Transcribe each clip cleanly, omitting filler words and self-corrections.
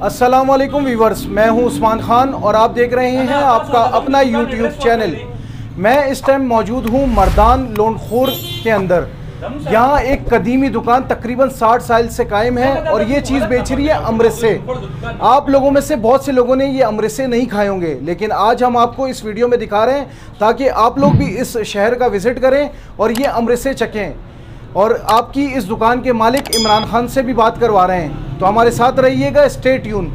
अस्सलाम वालेकुम वीवर्स, मैं हूं उस्मान खान और आप देख रहे हैं आपका अपना यूट्यूब चैनल। मैं इस टाइम मौजूद हूं मर्दान लोंडखोर के अंदर। यहां एक कदीमी दुकान तकरीबन 60 साल से कायम है और ये चीज़ बेच रही है अमृतसे। आप लोगों में से बहुत से लोगों ने ये अमृतसे नहीं खाए होंगे, लेकिन आज हम आपको इस वीडियो में दिखा रहे हैं ताकि आप लोग भी इस शहर का विज़िट करें और ये अमृतसे चखें। और आपकी इस दुकान के मालिक इमरान खान से भी बात करवा रहे हैं, तो हमारे साथ रहिएगा, स्टे ट्यून।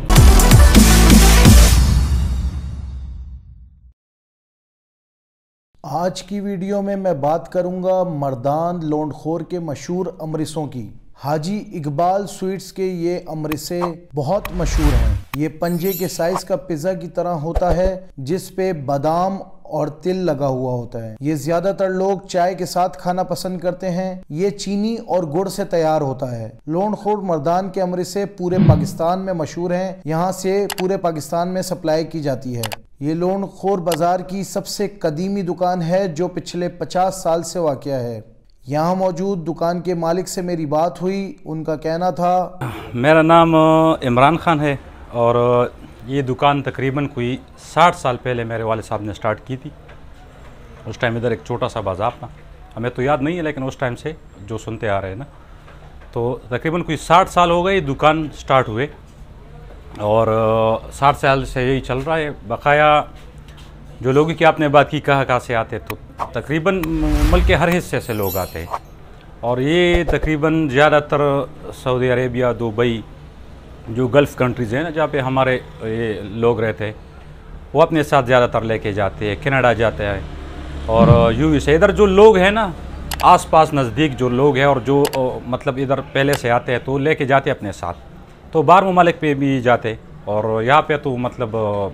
आज की वीडियो में मैं बात करूंगा मर्दान लोंडखोर के मशहूर अमृतों की। हाजी इकबाल स्वीट्स के ये अमृतसे बहुत मशहूर हैं। ये पंजे के साइज का पिज़्ज़ा की तरह होता है जिस पे बादाम और तिल लगा हुआ होता है। ये ज्यादातर लोग चाय के साथ खाना पसंद करते हैं। ये चीनी और गुड़ से तैयार होता है। लोंडखोर मर्दान के अमृतसे पूरे पाकिस्तान में मशहूर हैं। यहाँ से पूरे पाकिस्तान में सप्लाई की जाती है। ये लोंडखोर बाजार की सबसे कदीमी दुकान है जो पिछले 50 साल से वाक़या है। यहाँ मौजूद दुकान के मालिक से मेरी बात हुई। उनका कहना था, मेरा नाम इमरान खान है और ये दुकान तकरीबन कोई 60 साल पहले मेरे वाले साहब ने स्टार्ट की थी। उस टाइम इधर एक छोटा सा बाजार था, हमें तो याद नहीं है, लेकिन उस टाइम से जो सुनते आ रहे हैं ना, तो तकरीबन कोई 60 साल हो गए दुकान स्टार्ट हुए और 60 साल से यही चल रहा है। बकाया जो लोगों की आपने बात की कहाँ से आते, तो तकरीबन मुल्क के हर हिस्से से लोग आते हैं और ये तकरीबन ज़्यादातर सऊदी अरेबिया, दुबई, जो गल्फ़ कंट्रीज़ हैं ना जहाँ पे हमारे ये लोग रहते हैं, वो अपने साथ ज़्यादातर लेके जाते हैं। कनाडा जाते हैं और यूएस। इधर जो लोग हैं ना आसपास नज़दीक जो लोग हैं और जो मतलब इधर पहले से आते हैं तो लेके जाते हैं अपने साथ, तो बाहर ममालिक पे भी जाते और यहाँ पे तो मतलब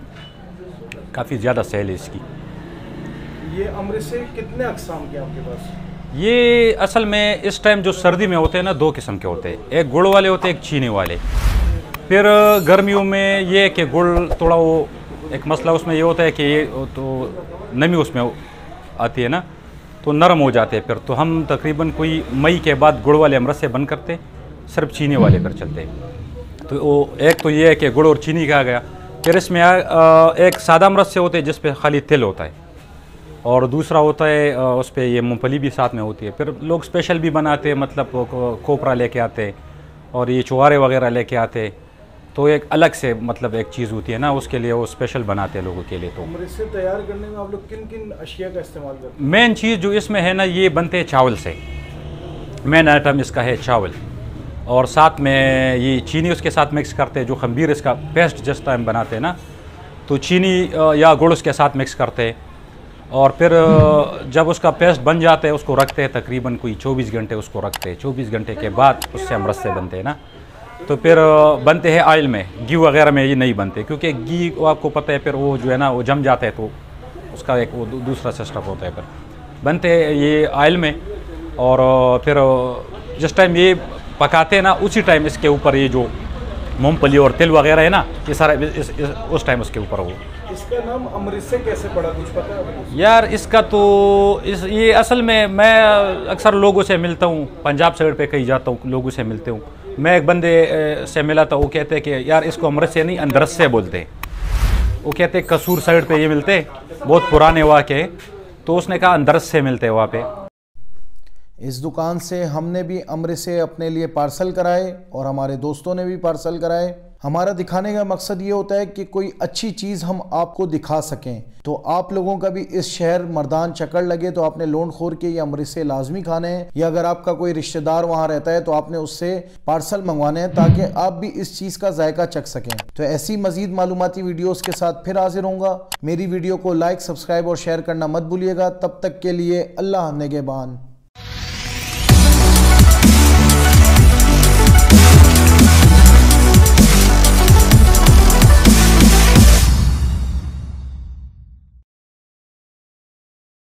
काफ़ी ज़्यादा सेल है इसकी। ये अमृतसे कितने अक़साम के आपके पास? ये असल में इस टाइम जो सर्दी में होते हैं ना, दो किस्म के होते हैं, एक गुड़ वाले होते हैं, एक चीनी वाले। फिर गर्मियों में ये है कि गुड़ थोड़ा वो एक मसला उसमें ये होता है कि ये तो नमी उसमें आती है ना, तो नरम हो जाते हैं। फिर तो हम तकरीबन कोई मई के बाद गुड़ वाले अमृतसे बंद करते, सिर्फ चीनी वाले पर चलते। तो वो एक तो ये है कि गुड़ और चीनी का आ गया। फिर इसमें एक सादा अमृतसे होते हैं जिस पे खाली तिल होता है और दूसरा होता है उस पर ये मूंगफली भी साथ में होती है। फिर लोग स्पेशल भी बनाते हैं, मतलब कोपरा लेके आते और ये चुहारे वगैरह लेके आते, तो एक अलग से मतलब एक चीज़ होती है ना, उसके लिए वो स्पेशल बनाते हैं लोगों के लिए। तो अमृतसे तैयार करने में आप लोग किन किन अशिया का इस्तेमाल करते हैं? मेन चीज़ जो इसमें है ना, ये बनते हैं चावल से। मेन आइटम इसका है चावल और साथ में ये चीनी उसके साथ मिक्स करते हैं। जो खमीर इसका पेस्ट जिस टाइम बनाते हैं ना, तो चीनी या गुड़ उसके साथ मिक्स करते हैं और फिर जब उसका पेस्ट बन जाता है उसको रखते हैं, तकरीबन कोई 24 घंटे उसको रखते हैं। 24 घंटे के बाद उससे अमृतसे बनते हैं ना, तो फिर बनते हैं ऑयल में। घी वगैरह में ये नहीं बनते क्योंकि घी आपको पता है फिर वो जो है ना वो जम जाता है, तो उसका एक वो दूसरा सिस्टम होता है। फिर बनते हैं ये ऑयल में और फिर जिस टाइम ये पकाते हैं ना, उसी टाइम इसके ऊपर ये जो मूंगफली और तिल वगैरह है ना, ये सारा उस टाइम उसके ऊपर हो। इसका नाम अमृतसे कैसे पड़ा, कुछ पता है यार? इसका तो ये असल में मैं अक्सर लोगों से मिलता हूँ, पंजाब साइड पे कहीं जाता हूँ, लोगों से मिलते हूँ। मैं एक बंदे से मिला था, वो कहते हैं कि यार इसको अमृतसे नहीं अंदरसे बोलते हैं। वो कहते हैं कसूर साइड पे ये मिलते, बहुत पुराने वाक़े, तो उसने कहा अंदरसे मिलते वहाँ पे। इस दुकान से हमने भी अमृतसे अपने लिए पार्सल कराए और हमारे दोस्तों ने भी पार्सल कराए। हमारा दिखाने का मकसद ये होता है कि कोई अच्छी चीज़ हम आपको दिखा सकें। तो आप लोगों का भी इस शहर मर्दान चक्कर लगे तो आपने लोंडखोर के ये अमृतसे लाजमी खाने हैं, या अगर आपका कोई रिश्तेदार वहाँ रहता है तो आपने उससे पार्सल मंगवाने हैं ताकि आप भी इस चीज़ का जायका चख सकें। तो ऐसी मजीद मालूमाती वीडियोज़ के साथ फिर हाजिर होऊंगा। मेरी वीडियो को लाइक, सब्सक्राइब और शेयर करना मत भूलिएगा। तब तक के लिए अल्लाह निगहबान।